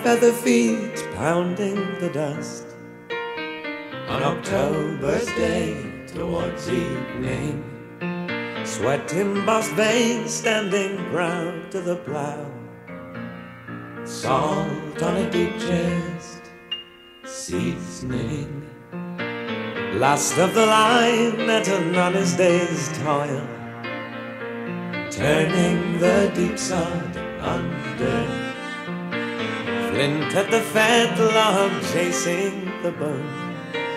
feather feet pounding the dust on October's day towards evening. Sweat embossed veins standing proud to the plow. Salt on a deep chest, seasoning. Last of the line at an honest day's toil, turning the deep sod under. Flint at the fetlock chasing the bone.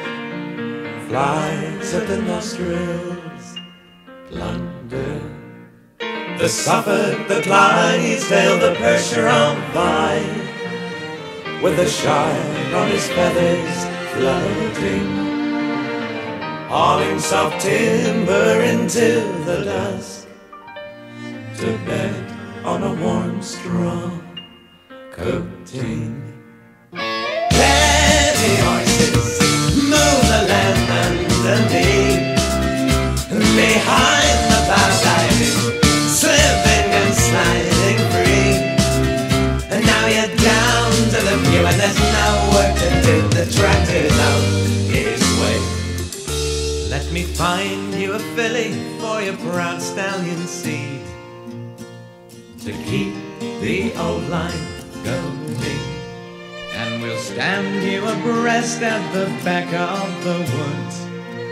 Flies at the nostrils, plunder. The Suffolk, the Clydesdale, the Percheron vine, with the shine on his feathers floating, hauling soft timber into the dusk, to bed on a warm straw coating. Heavy horses move the land underneath, behind the plow diving, slipping and sliding free. And now you're down to the view and there's no work to do. The tractor's out his way. Let me find you a filly for your proud stallion seed, to keep the old line going. And we'll stand you abreast at the back of the woods,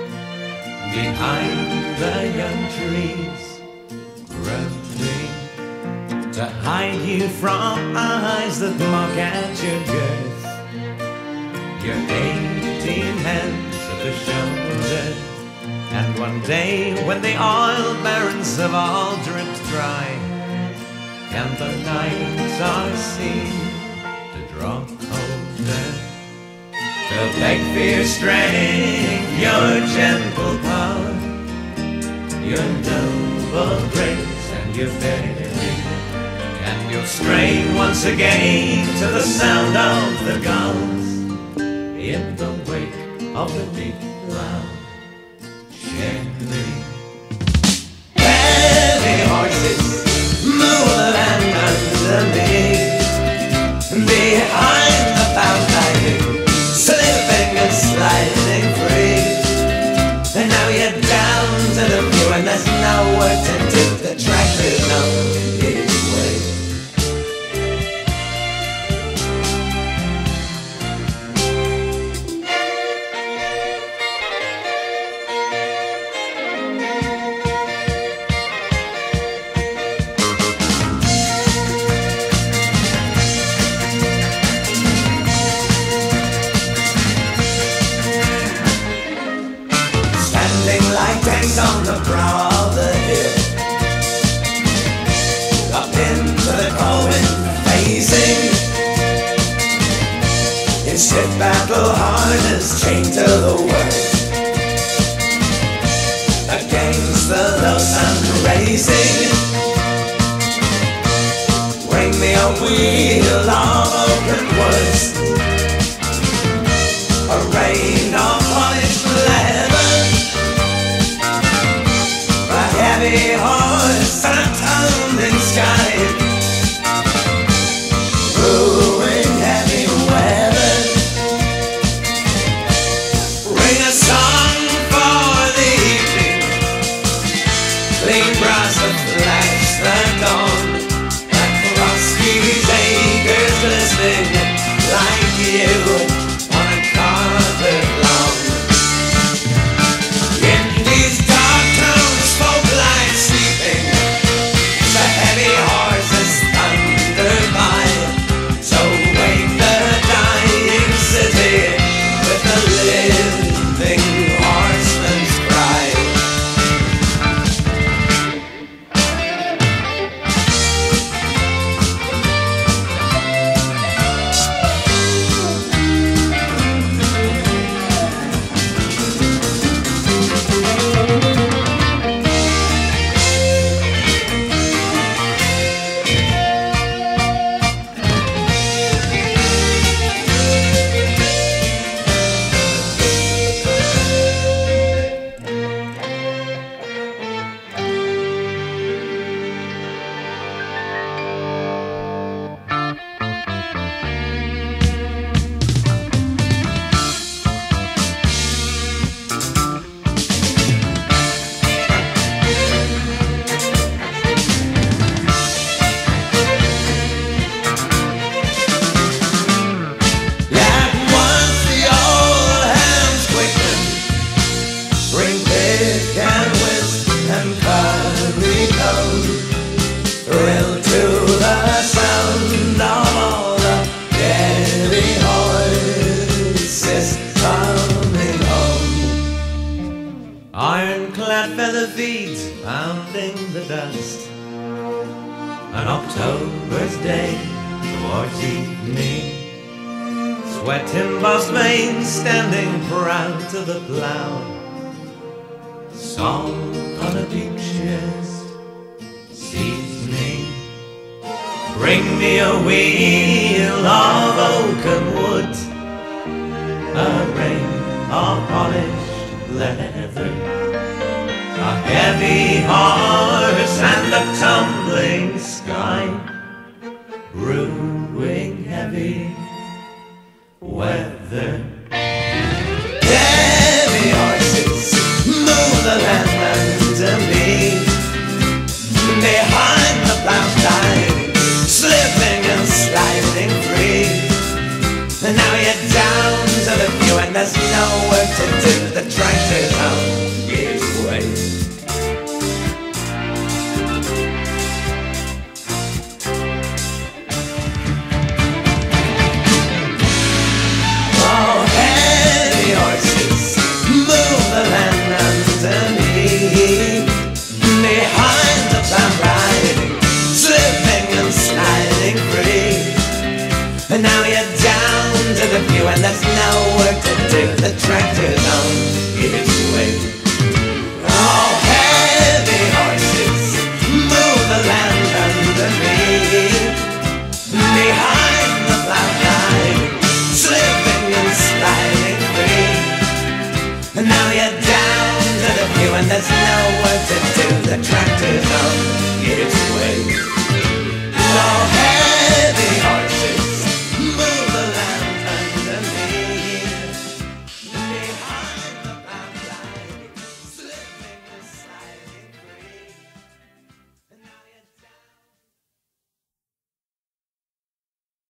behind the young trees growing, to hide you from eyes that mock at your girth, your 18 hands at the shoulder. And one day when the oil barons have all dripped dry, and the nights are seen to draw colder, to beg for your strength, your gentle power, your noble grace and your bearing. And you'll stray once again to the sound of the gulls, in the wake of the deep cloud sharing. Heavy horses move the land underneath, behind the plow diving, slipping and sliding free. And now you're down to the view and there's no work to do. The tractor's on his way. Like tanks on the brow of the hill, up into the cold facing, in stiff battle harness chained to the work, against the low sun racing. Bring me a wheel of oaken woods, a rain of polished leather, heavy horse and a tumbling sky, brewing heavy weather. Ring a song for the evening, clean brass that flash the dawn, and Frosky's acres glistening like you on a carpet lawn. In these dark towns folk lie sleeping, the heavy horses thunder by. So wake the dying city with the living fat feather feet pounding the dust. An October's day towards evening, sweat embossed veins standing proud to the plow. Salt on a deep chest, seasoning. Bring me a wheel of oaken wood, a ring of polished leather, a heavy horse and a tumbling sky, brewing heavy weather. Heavy horses move the land under me, behind the plow side, slipping and sliding free. And now you're down to the view and there's no work to do. The tractor's out its way. Oh, heavy horses move the land underneath, behind the plow riding, slipping and sliding free. And now you're down to the view and there's no work to do. The tractor's on its way.